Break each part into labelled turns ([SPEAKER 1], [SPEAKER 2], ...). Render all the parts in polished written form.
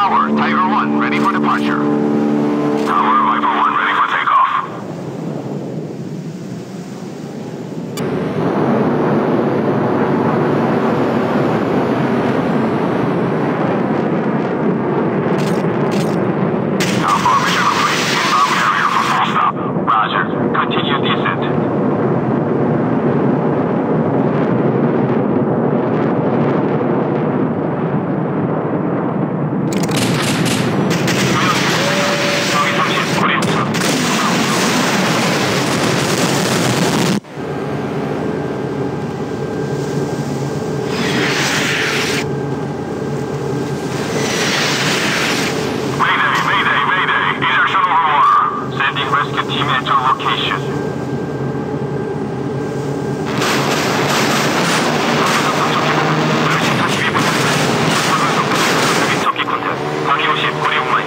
[SPEAKER 1] Tower, Tiger 1, ready for departure. Tower, Viper 1, ready for takeoff. Alpha, mission complete. Inbound carrier for full stop. Roger. Continue descent. Rescue team at your location. 터키 컨택. 방위 50, 거리 5마일.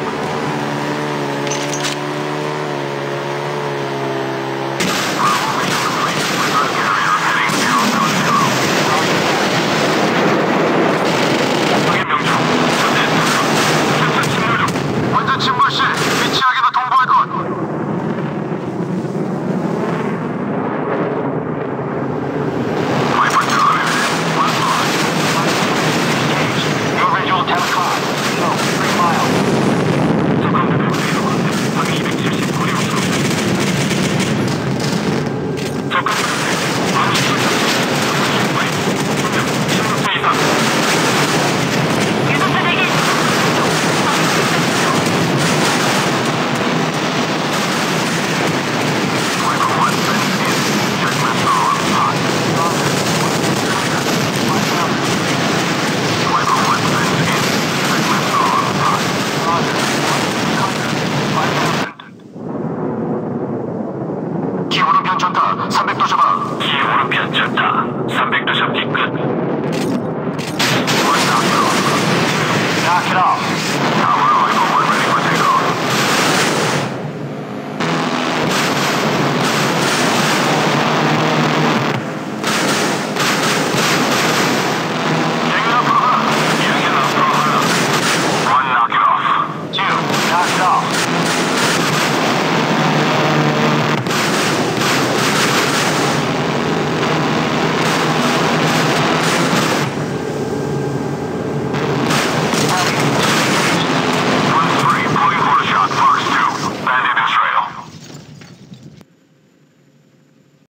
[SPEAKER 1] 확인 명중. 현재 침몰 중. 완전 침몰 시 위치하게도 통보할 것. 오른편 전타 300도 잡아. 이 오른편 전타 300도 잡기 끝. Knock it off.